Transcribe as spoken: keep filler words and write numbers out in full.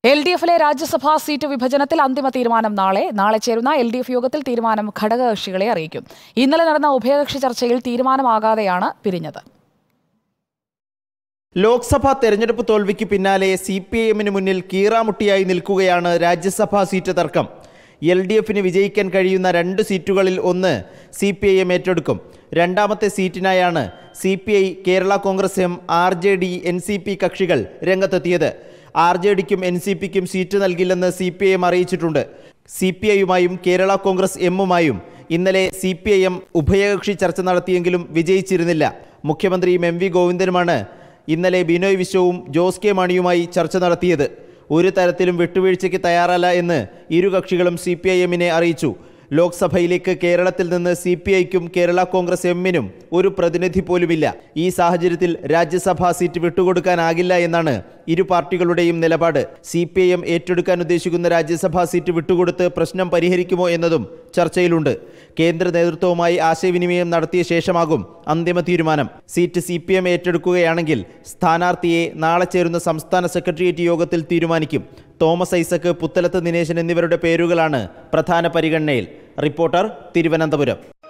L D എഫിലെ രാജ്യസഭാ seat വിഭജനത്തിൽ അന്തിമ തീരുമാനം നാളെ നാളെ ചേരുന്ന എൽ ഡി എഫ് യോഗത്തിൽ തീരുമാനം ഘടകകക്ഷികളെ അറിയിക്കും. ഇന്നലെ നടന്ന ഉഭയകക്ഷി ചർച്ചയിൽ തീരുമാനമാകാതെയാണ് പിരിഞ്ഞത്. ലോക്സഭാ തെരഞ്ഞെടുപ്പ് തോൽവിക്ക് പിന്നാലെ സി പി ഐ എമ്മിന് മുന്നിൽ കീറാമുട്ടിയായി നിൽക്കുകയാണ് രാജ്യസഭാ സീറ്റ് തർക്കം. എൽ ഡി എഫിന് വിജയിക്കാൻ കഴിയുന്ന രണ്ട് സീറ്റുകളിൽ ഒന്ന് സി പി ഐ എം ഏറ്റെടുക്കും. രണ്ടാമത്തെ സീറ്റിനായാണ് C P I, Kerala Congress M, R J D, N C P കക്ഷികൾ രംഗത്തെത്തിയത്. ആർ ജെ ഡിക്കും എൻ സി പിക്കും സീറ്റ് നൽകില്ലെന്ന് സി പി ഐ എം അറിയിച്ചിട്ടുണ്ട്. സി പി ഐയുമായും കേരള കോൺഗ്രസ് എമ്മുമായും ഇന്നലെ സി പി ഐ എം ഉഭയകക്ഷി ചർച്ച നടത്തിയെങ്കിലും വിജയിച്ചിരുന്നില്ല. മുഖ്യമന്ത്രിയും എം വി ഗോവിന്ദനുമാണ് ഇന്നലെ ബിനോയ് വിശ്വവും ജോസ് കെ മാണിയുമായി ചർച്ച നടത്തിയത്. ഒരു തരത്തിലും വിട്ടുവീഴ്ചയ്ക്ക് തയ്യാറല്ല എന്ന് ഇരു കക്ഷികളും സി പി ഐ എമ്മിനെ അറിയിച്ചു. ലോക്സഭയിലേക്ക് കേരളത്തിൽ നിന്ന് സി പി ഐക്കും കേരള കോൺഗ്രസ് എമ്മിനും ഒരു പ്രതിനിധി പോലുമില്ല. ഈ സാഹചര്യത്തിൽ രാജ്യസഭാ സീറ്റ് വിട്ടുകൊടുക്കാനാകില്ല എന്നാണ് ഇരു പാർട്ടികളുടെയും നിലപാട്. സി പി ഐ എം ഏറ്റെടുക്കാൻ ഉദ്ദേശിക്കുന്ന രാജ്യസഭാ സീറ്റ് വിട്ടുകൊടുത്ത് പ്രശ്നം പരിഹരിക്കുമോ എന്നതും ചർച്ചയിലുണ്ട്. കേന്ദ്ര നേതൃത്വവുമായി ആശയവിനിമയം നടത്തിയ ശേഷമാകും അന്തിമ തീരുമാനം. സീറ്റ് സി പി എം ഏറ്റെടുക്കുകയാണെങ്കിൽ സ്ഥാനാർത്ഥിയെ നാളെ ചേരുന്ന സംസ്ഥാന സെക്രട്ടേറിയറ്റ് യോഗത്തിൽ തീരുമാനിക്കും. തോമസ് ഐസക്, പുത്തലത്ത് ദിനേശൻ എന്നിവരുടെ പേരുകളാണ് പ്രധാന പരിഗണനയിൽ. റിപ്പോർട്ടർ, തിരുവനന്തപുരം.